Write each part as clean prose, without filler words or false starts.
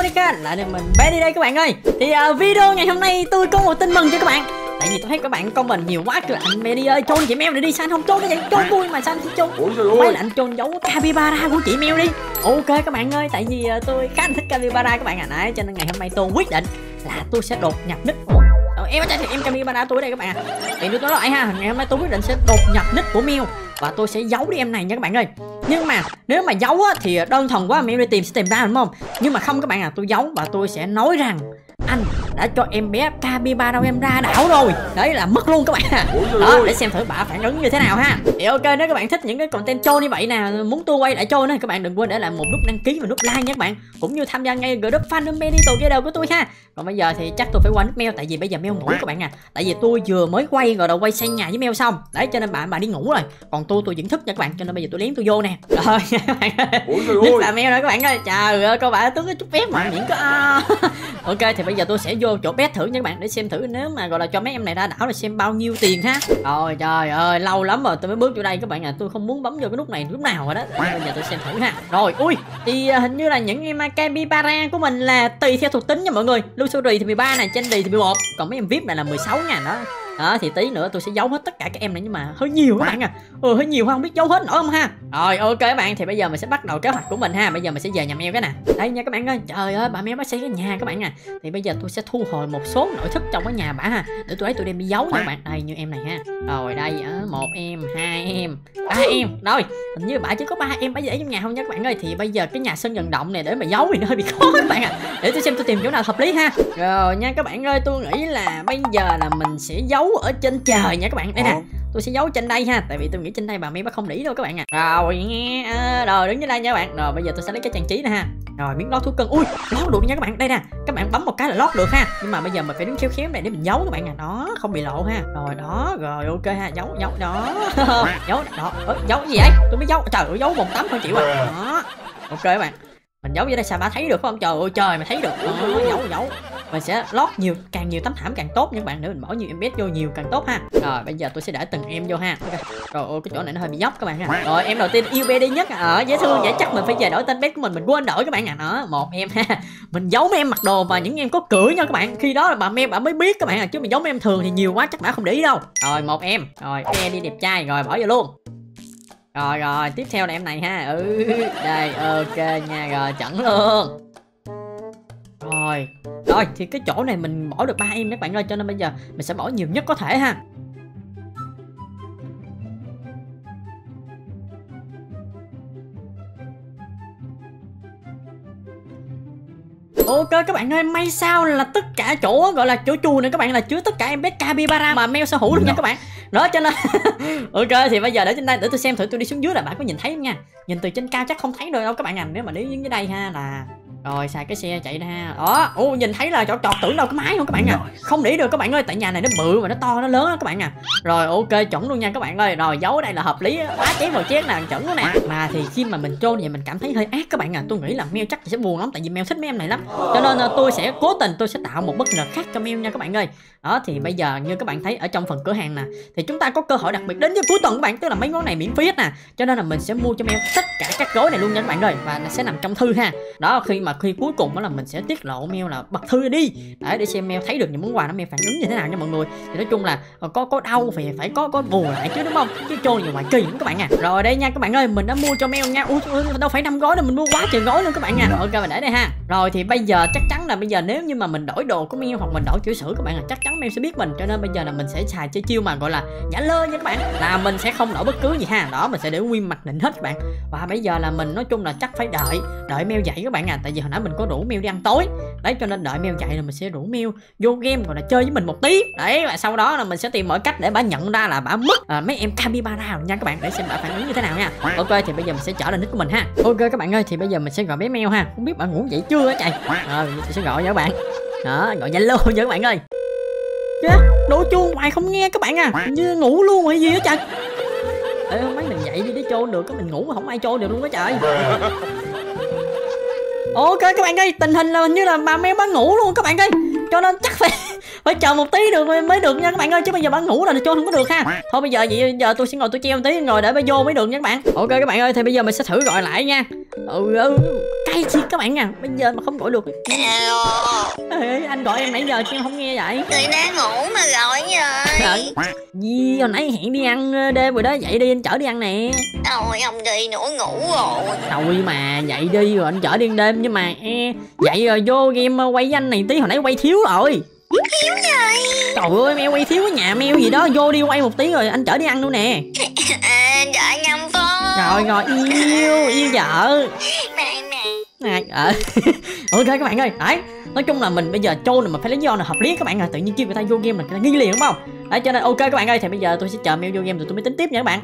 Monica, lại là mình Benny đây các bạn ơi. Thì video ngày hôm nay tôi có một tin mừng cho các bạn. Tại vì tôi thấy các bạn comment nhiều quá kêu anh Benny ơi chôn chị Mèo để đi, sao anh không chôn nó vậy? Chôn vui mà sao anh chôn? Mấy là anh chôn giấu capybara của chị Mèo đi. Ok các bạn ơi, tại vì tôi khá thích capybara các bạn ạ. Đấy, cho nên ngày hôm nay tôi quyết định là tôi sẽ đột nhập nick. Em thì em capybara tôi ở đây các bạn ạ. Thì tôi nói lại ha, ngày hôm nay tôi quyết định sẽ đột nhập nick của Mèo và tôi sẽ giấu đi em này nha các bạn ơi. Nhưng mà nếu mà giấu á, thì đơn thuần quá Mèo đi tìm sẽ tìm ra đúng không? Nhưng mà không các bạn à, tôi giấu và tôi sẽ nói rằng anh đã cho em bé capybara em ra đảo rồi. Đấy là mất luôn các bạn à. Đó, để xem thử bà phản ứng như thế nào ha. Thì ok, nếu các bạn thích những cái content trôi như vậy nè, muốn tôi quay lại trôi nữa, các bạn đừng quên để lại một nút đăng ký và nút like nha các bạn. Cũng như tham gia ngay group fan Benny together của tôi ha. Còn bây giờ thì chắc tôi phải qua nick Mèo, tại vì bây giờ Mèo ngủ các bạn à. Tại vì tôi vừa mới quay rồi đầu quay xây nhà với Mèo xong. Đấy cho nên bà đi ngủ rồi. Còn tôi vẫn thức nha các bạn, cho nên bây giờ tôi lén tôi vô nè. Rồi các bạn ơi. Nick là Mèo rồi các bạn ơi. Trời ơi, cô bạn tướng chút phép mà miễn có ok, thì bây giờ tôi sẽ vô chỗ bet thử nha các bạn, để xem thử nếu mà gọi là cho mấy em này ra đảo là xem bao nhiêu tiền ha. Rồi trời ơi, lâu lắm rồi tôi mới bước vô đây các bạn à, tôi không muốn bấm vô cái nút này lúc nào rồi đó. Bây giờ tôi xem thử ha. Rồi, ui, thì hình như là những em capybara của mình là tùy theo thuộc tính nha mọi người. Luxury thì 13 này, Trendy thì 11, còn mấy em VIP này là 16.000 đó. Đó thì tí nữa tôi sẽ giấu hết tất cả các em này, nhưng mà hơi nhiều các bạn à. Hơi nhiều không biết giấu hết nổi không ha. Rồi ok các bạn, thì bây giờ mình sẽ bắt đầu kế hoạch của mình ha. Bây giờ mình sẽ về nhà Mèo cái nè. Đây nha các bạn ơi. Trời ơi, bà Mèo mới xây cái nhà các bạn à. Thì bây giờ tôi sẽ thu hồi một số nội thất trong cái nhà bả ha, để tôi lấy tôi đem đi giấu nha các bạn. Đây như em này ha. Rồi đây một em, hai em, ba em. Rồi, hình như bả chỉ có 3 em bả để trong nhà không nha các bạn ơi. Thì bây giờ cái nhà sân vận động này để mà giấu thì nó hơi bị khó các bạn à. Để tôi xem tôi tìm chỗ nào hợp lý ha. Rồi nha các bạn ơi, tôi nghĩ là bây giờ là mình sẽ giấu ở trên trời nha các bạn. Đây nè, tôi sẽ giấu trên đây ha, tại vì tôi nghĩ trên đây bà Mèo bắt không để ý đâu các bạn à. Rồi nghe rồi đứng trên đây nha các bạn. Rồi bây giờ tôi sẽ lấy cái trang trí nè ha. Rồi miếng lót thú cưng, ui lót được nha các bạn. Đây nè, các bạn bấm một cái là lót được ha, nhưng mà bây giờ mình phải đứng khéo khéo này để mình giấu các bạn à. Đó, không bị lộ ha. Rồi đó, rồi ok ha, giấu đó giấu đó. Giấu cái gì vậy? Tôi mới giấu, trời ơi, giấu bồn tắm không chịu à. Đó ok các bạn, mình giấu vô đây sao bà thấy được không? Trời ơi trời, mà thấy được. Giấu mình sẽ lót nhiều, càng nhiều tấm thảm càng tốt nha các bạn, để mình bỏ nhiều em bé vô nhiều càng tốt ha. Rồi bây giờ tôi sẽ để từng em vô ha. Okay. Rồi ôi, cái chỗ này nó hơi bị dốc các bạn ha. Rồi em đầu tiên yêu bé đi nhất dễ thương vậy, chắc mình phải về đổi tên bé của mình quên đổi các bạn à. Đó, một em ha. Mình giấu mấy em mặc đồ và những em có cửa nha các bạn, khi đó là bà Mèo bà mới biết các bạn à, chứ mình giấu mấy em thường thì nhiều quá chắc bà không để ý đâu. Rồi một em, rồi bé đi đẹp trai, rồi bỏ vô luôn. Rồi tiếp theo là em này ha. Đây ok nha, rồi chuẩn luôn. Rồi thì cái chỗ này mình bỏ được 3 em các bạn ơi, cho nên bây giờ mình sẽ bỏ nhiều nhất có thể ha. Ok các bạn ơi, may sao là tất cả chỗ gọi là chỗ chùa này các bạn là chứa tất cả em bé capybara mà Mèo sở hữu luôn nha các bạn. Đó cho nên ok, thì bây giờ để trên đây để tôi xem thử, tôi đi xuống dưới là bạn có nhìn thấy không nha. Nhìn từ trên cao chắc không thấy được đâu các bạn à. Nếu mà đi dưới đây ha là rồi xài cái xe chạy ra. Đó, nhìn thấy là chỗ trọt tưởng đâu cái máy không các bạn à. Không để được các bạn ơi, tại nhà này nó bự và nó to nó lớn các bạn à. Rồi ok chuẩn luôn nha các bạn ơi. Rồi giấu ở đây là hợp lý, quá chén vào chén nè, chuẩn luôn nè. Mà thì khi mà mình chôn vậy mình cảm thấy hơi ác các bạn à. Tôi nghĩ là Mèo chắc sẽ buồn lắm, tại vì Mèo thích mấy em này lắm. Cho nên tôi sẽ cố tình tôi sẽ tạo một bất ngờ khác cho Mèo nha các bạn ơi. Đó thì bây giờ như các bạn thấy ở trong phần cửa hàng nè, thì chúng ta có cơ hội đặc biệt đến với cuối tuần các bạn, tức là mấy món này miễn phí hết nè. Cho nên là mình sẽ mua cho Mèo tất cả các gói này luôn nha các bạn ơi, và nó sẽ nằm trong thư ha. Đó, khi cuối cùng đó là mình sẽ tiết lộ Mèo là bật thư đi để xem Mèo thấy được những món quà đó Mèo phản ứng như thế nào nha mọi người. Thì nói chung là có đau thì phải có bù lại chứ đúng không, chứ trôn nhiều ngoài kỳ lắm các bạn à. Rồi đây nha các bạn ơi, mình đã mua cho Mèo nha. Đâu phải 5 gói đâu, mình mua quá trời gói luôn các bạn à. Rồi, ok mình để đây ha. Rồi thì bây giờ chắc chắn là bây giờ nếu như mà mình đổi đồ của Mèo hoặc mình đổi chữ sử các bạn à, chắc chắn Mèo sẽ biết mình. Cho nên bây giờ là mình sẽ xài chơi chiêu mà gọi là giả lơ nha các bạn, là mình sẽ không đổi bất cứ gì ha. Đó, mình sẽ để nguyên mặc định hết các bạn. Và bây giờ là mình nói chung là chắc phải đợi Mèo dậy các bạn à, tại vì hồi nãy mình có rủ Mèo đi ăn tối đấy, cho nên đợi Mèo dậy là mình sẽ rủ Mèo vô game gọi là chơi với mình một tí đấy, và sau đó là mình sẽ tìm mọi cách để bà nhận ra là bà mất mấy em capybara nha các bạn, để xem bà phản ứng như thế nào nha. Ok thì bây giờ mình sẽ trở lại nick của mình ha. Ok các bạn ơi, thì bây giờ mình sẽ gọi bé Mèo ha, không biết bà ngủ dậy chưa á trời. Rồi mình sẽ gọi cho các bạn. Đó, gọi Zalo cho các bạn ơi. Chứ đổ chuông hoài không nghe các bạn à, như ngủ luôn rồi gì á trời. Ê, mấy mình dậy đi để chôn được, có mình ngủ mà không ai chôn được luôn đó trời. Ok các bạn ơi, tình hình là như là bà Mèo bà ngủ luôn các bạn ơi, cho nên chắc phải chờ một tí được mới được nha các bạn ơi, chứ bây giờ bà ngủ là chôn không có được ha. Thôi bây giờ vậy giờ tôi sẽ ngồi tôi treo một tí rồi để bà vô mới được nha các bạn. Ok các bạn ơi, thì bây giờ mình sẽ thử gọi lại nha. Cây ai thiệt các bạn à. Bây giờ mà không gọi được. Ê, anh gọi em nãy giờ chứ em không nghe vậy. Người đang ngủ mà gọi rồi. Gì hồi nãy hẹn đi ăn đêm rồi đó, dậy đi anh chở đi ăn nè. Thôi ông đi nữa, ngủ rồi. Thôi mà dậy đi rồi anh chở đi ăn đêm. Nhưng mà dậy rồi vô game quay với anh này tí, hồi nãy quay thiếu rồi. Thiếu rồi. Trời ơi meo quay thiếu cái nhà meo gì đó, vô đi quay một tí rồi anh chở đi ăn luôn nè. Đợi 5 phút. Rồi yêu vợ. Mẹ. Ok các bạn ơi, đấy. Nói chung là mình bây giờ trôn là mình phải lấy do là hợp lý các bạn à. Tự nhiên kêu người ta vô game mình nghi liền đúng không? Đấy cho nên ok các bạn ơi, thì bây giờ tôi sẽ chờ meo vô game rồi tôi mới tính tiếp nha các bạn.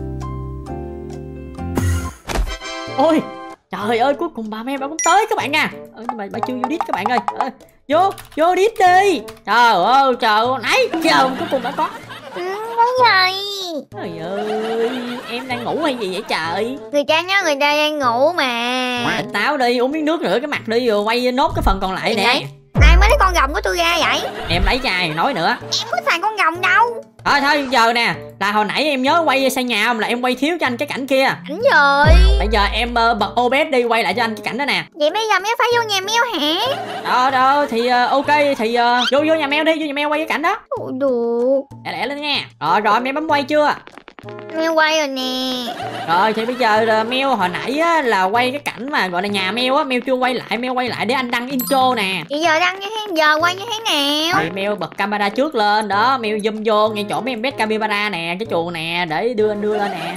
Ôi trời ơi, cuối cùng bà meo bà cũng tới các bạn à. Nhưng mà bà chưa vô đít các bạn ơi. Vô đít đi. Trời ơi nãy giờ cuối cùng đã có. Đúng rồi. Trời ơi, em đang ngủ hay gì vậy trời? Người ta nói người ta đang ngủ mà. Tỉnh táo đi, uống miếng nước rửa cái mặt đi rồi quay nốt cái phần còn lại nè. Ai mới lấy con rồng của tôi ra vậy? Em lấy chai nói nữa. Em có xài con rồng đâu. Thôi giờ nè, là hồi nãy em nhớ quay xây nhà không, là em quay thiếu cho anh cái cảnh kia. Cảnh rồi. Bây giờ em bật OBS đi, quay lại cho anh cái cảnh đó nè. Vậy bây giờ meo phải vô nhà meo hả? Đó thì ok thì vô nhà meo đi, vô nhà meo quay cái cảnh đó. Ủa được. Lẹ lên nha. Rồi meo bấm quay chưa? Meo quay rồi nè. Rồi thì bây giờ meo hồi nãy á, là quay cái cảnh mà gọi là nhà meo á, meo chưa quay lại, meo quay lại để anh đăng intro nè. Bây giờ đăng như thế, giờ quay như thế nào? Thì meo bật camera trước lên đó, meo zoom vô ngay chỗ mấy em bé capybara nè, cái chuồng nè, để đưa lên nè.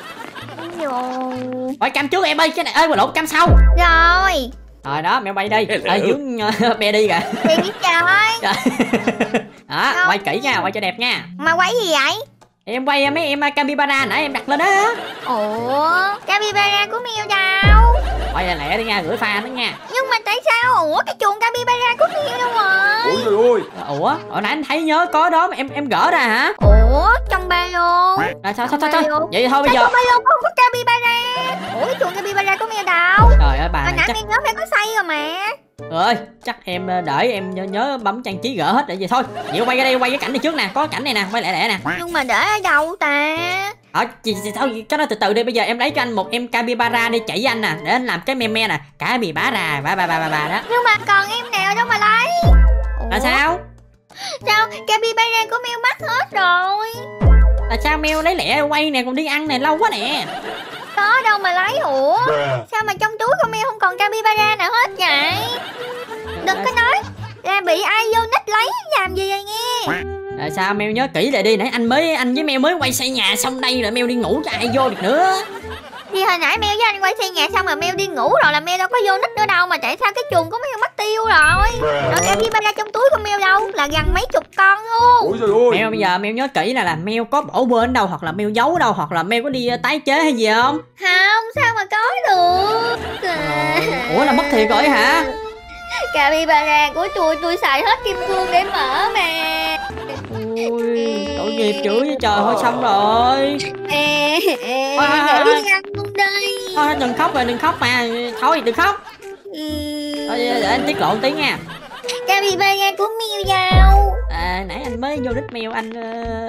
Rồi. Quay cam trước em ơi, cái này ơi mà lộn cam sau. Rồi đó, meo bay đi. Dướng be đi kìa. Đi biết trời. Đó, quay kỹ nha, quay cho đẹp nha. Mà quay gì vậy? Em quay mấy em capybara nãy em đặt lên đó. Ủa, capybara của meo đâu? Quay lẹ đi nha, gửi fan đó nha. Nhưng mà tại sao? Ủa, cái chuồng capybara của meo đâu rồi? Ôi trời ơi. Ủa, hồi nãy anh thấy nhớ có đó mà em gỡ ra hả? Ủa, trong ba lô. Thôi. Vậy thôi bây giờ. Trong ba lô không có capybara. Ủa, cái chuồng capybara của meo đâu? Trời ơi bà. Hồi nãy em nhớ phải có xây rồi mà. Rồi, chắc em đợi em nhớ bấm trang trí gỡ hết để vậy thôi. Vậy quay ra đây, quay cái cảnh này trước nè, có cảnh này nè, quay lẹ nè. Nhưng mà để ở đâu ta? Thôi cái đó từ từ đi, bây giờ em lấy cho anh một em capybara đi chỉ anh nè, để anh làm cái meme nè, capybara bà đó. Nhưng mà còn em nào đâu mà lấy. Là sao? Sao capybara của meo mất hết rồi? Là sao meo lấy lẹ quay nè, còn đi ăn nè, lâu quá nè. Có đâu mà lấy. Ủa sao mà trong túi của meo không còn capybara nào hết vậy? Đừng có nói là bị ai vô nick lấy làm gì vậy nghe. Là sao meo nhớ kỹ lại đi, nãy anh với meo mới quay xây nhà xong đây rồi meo đi ngủ cho ai vô được nữa. Thì hồi nãy meo với anh quay xây nhà xong rồi meo đi ngủ rồi, là meo đâu có vô nick nữa đâu, mà tại sao cái chuồng của meo mất tiêu rồi? Rồi capybara trong túi của meo đâu? Là gần mấy chục con luôn. Meo bây giờ meo nhớ kỹ là meo có bỏ quên đâu, hoặc là meo giấu đâu, hoặc là meo có đi tái chế hay gì không? Không, sao mà có được. Ủa là mất thiệt rồi hả? Capybara của tôi xài hết kim cương để mở mà. Ui, tội nghiệp chửi với trời, thôi xong rồi. Để đi ăn luôn đây. Thôi đừng khóc mà, thôi đừng khóc. Thôi để anh tiết lộ tí nha. Capybara của meo đâu? Nãy anh mới vô đít mèo anh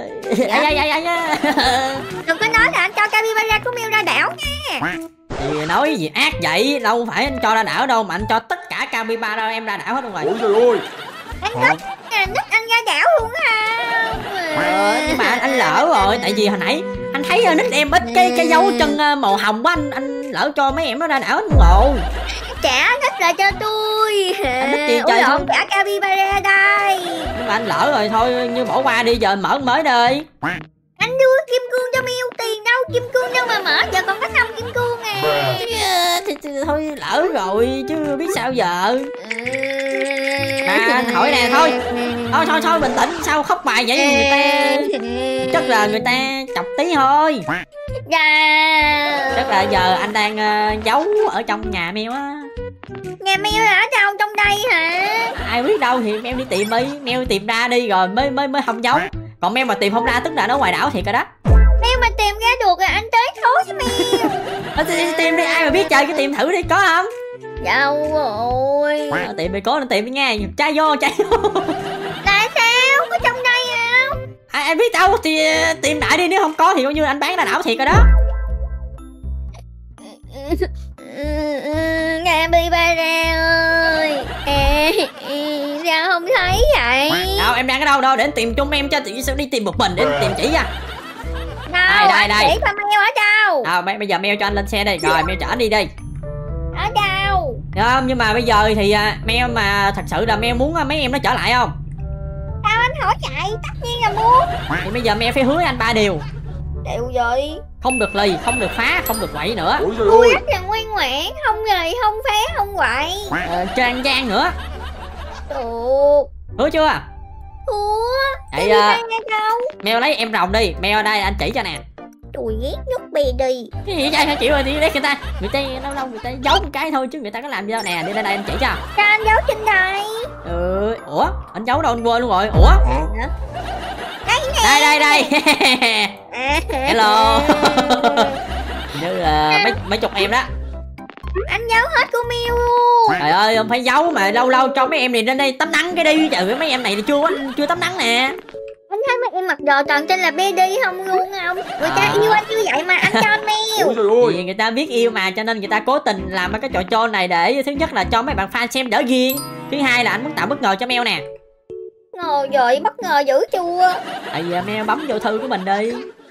Đừng có nói là anh cho capybara của meo ra đảo nha. Thì nói gì ác vậy, đâu phải anh cho ra đảo đâu, mà anh cho tất cả capybara em ra đảo hết luôn rồi. Ôi trời ơi. Anh thích anh ra đảo luôn hả? Nhưng mà anh lỡ rồi, tại vì hồi nãy anh thấy nick em ít cái dấu chân màu hồng của anh lỡ cho mấy em nó ra đảo anh ngộ. Trả thích lại cho tôi. Anh thích gì trời không? Trả capybara đây. Nhưng mà anh lỡ rồi, thôi như bỏ qua đi, giờ mở mới đi. Anh đưa kim cương cho meo, tiền đâu, kim cương đâu mà mở, giờ còn có 5 kim cương à. Thì thôi lỡ rồi chứ biết sao giờ. Anh hỏi nè, thôi bình tĩnh, sao khóc bài vậy? Người ta chắc là người ta chọc tí thôi. Chắc là giờ anh đang giấu ở trong nhà meo á. Nhà meo là ở đâu, trong đây hả? Ai biết đâu, thì meo đi tìm đi, meo tìm ra đi rồi mới không giấu. Còn meo mà tìm không ra tức là nó ngoài đảo thiệt rồi đó. Meo mà tìm ra được là anh tới thối với meo. Tìm đi, ai mà biết chơi, cứ tìm thử đi, có không? Đâu rồi? Tìm đi, có nên tìm đi nha, trai vô. Tại sao? Có trong đây không? Ai biết đâu, thì tìm đại đi, nếu không có thì coi như anh bán ra đảo thiệt rồi đó. Capybara ơi. Sao không thấy vậy? Đâu em đang ở đâu đâu để anh tìm chung em cho sao đi tìm một mình để anh tìm chỉ ra. Đâu? Đây. Chỉ con mèo ở đâu? Đâu bây giờ mèo cho anh lên xe đây rồi mèo chở anh đi đi. Ở đâu? Không nhưng mà bây giờ thì mèo mà thật sự là mèo muốn mấy em nó trở lại không? Sao anh hỏi vậy? Tất nhiên là muốn. Thì bây giờ mèo phải hứa anh 3 điều. Điều gì? Không được lì, không được phá, không được quậy nữa. Tôi rất là ngoan ngoãn, không lì, không phá, không quậy. Trang gian nữa. Được. Hứa chưa? Hứa. Vậy đâu? mèo lấy em rồng đi, mèo ở đây anh chỉ cho nè. Tôi ghét nhất bì đi. Cái gì vậy? Sao chịu rồi thì để người ta lâu người ta giấu một cái thôi chứ người ta có làm gì đâu nè, đi đây anh chỉ cho. Sao anh giấu trên đây? Ủa anh giấu đâu anh quên luôn rồi. Ủa đây hello. Như là mấy chục em đó. Anh giấu hết của Miu luôn. Trời ơi không phải giấu mà lâu lâu cho mấy em này lên đây tắm nắng cái đi. Trời ơi mấy em này thì chưa tắm nắng nè. Anh thấy mấy em mặc đồ toàn tên là Baby không luôn không? Người ta yêu anh như vậy mà anh cho anh Miu. Vì người ta biết yêu mà cho nên người ta cố tình làm mấy cái trò chơi này để thứ nhất là cho mấy bạn fan xem đỡ ghiền. Thứ hai là anh muốn tạo bất ngờ cho Mèo nè. Ngờ vậy bất ngờ dữ chưa? Tại giờ Mèo bấm vô thư của mình đi.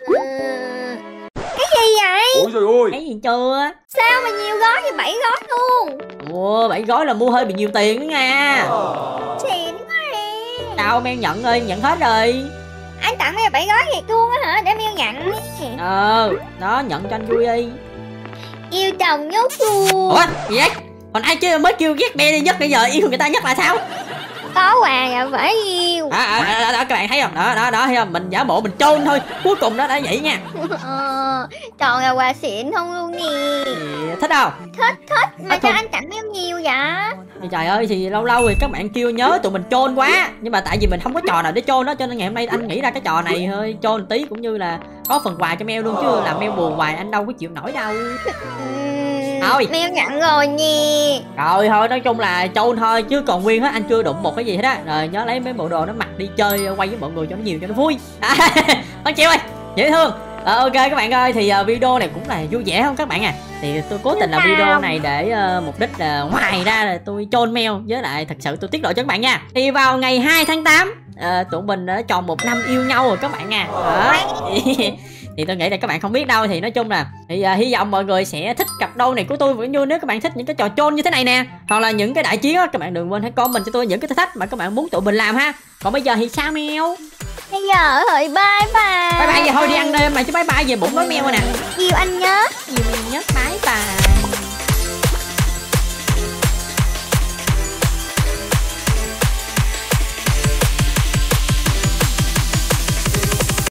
Cái gì vậy? Ôi trời ơi. Thấy gì chưa? Sao mà nhiều gói như 7 gói luôn? Ủa 7 gói là mua hơi bị nhiều tiền đó nha. Xịn quá à. Sao Mèo nhận ơi, nhận hết rồi. Anh tặng Mèo 7 gói thiệt luôn á hả? Để Mèo nhận. Đó nhận cho anh vui đi. Yêu chồng nhốt luôn. Ủa gì vậy? Còn ai chưa mới kêu ghét Mèo đi nhất bây giờ yêu người ta nhất là sao? Có quà là phải yêu. Đó các bạn thấy không? Đó thấy không? Mình giả bộ mình chôn thôi. Cuối cùng đó đã vậy nha. Còn là quà xịn không luôn nè. Thích không? Thích mà cho anh tặng Mèo nhiều vậy? Thì trời ơi thì lâu lâu thì các bạn kêu nhớ tụi mình chôn quá. Nhưng mà tại vì mình không có trò nào để chôn đó cho nên ngày hôm nay anh nghĩ ra cái trò này hơi chôn một tí cũng như là có phần quà cho Mèo luôn chứ làm Mèo buồn hoài anh đâu có chịu nổi đâu. Thôi Mèo nhận rồi nha. Rồi thôi nói chung là chôn thôi chứ còn Nguyên hết anh chưa đụng một cái gì hết á. Rồi nhớ lấy mấy bộ đồ nó mặc đi chơi quay với mọi người cho nó nhiều cho nó vui. Con chịu ơi dễ thương. Ok các bạn ơi thì video này cũng là vui vẻ không các bạn à. Thì tôi cố tình làm video này để mục đích là ngoài ra là tôi chôn Mèo với lại thật sự tôi tiết lộ cho các bạn nha. Thì vào ngày 2 tháng 8 tụi mình đã tròn 1 năm yêu nhau rồi các bạn à. Thì tôi nghĩ là các bạn không biết đâu. Thì nói chung là thì hy vọng mọi người sẽ thích cặp đôi này của tôi vẫn như nếu các bạn thích những cái trò chôn như thế này nè hoặc là những cái đại chiến á, các bạn đừng quên hãy comment cho tôi những cái thử thách mà các bạn muốn tụi mình làm ha. Còn bây giờ thì sao Mèo? Bây giờ thôi bye bye. Bye bye giờ thôi đi ăn đêm mà chứ bye bye về bụng nói Mèo nè. Yêu anh nhớ. Yêu Mèo nhất. Bye.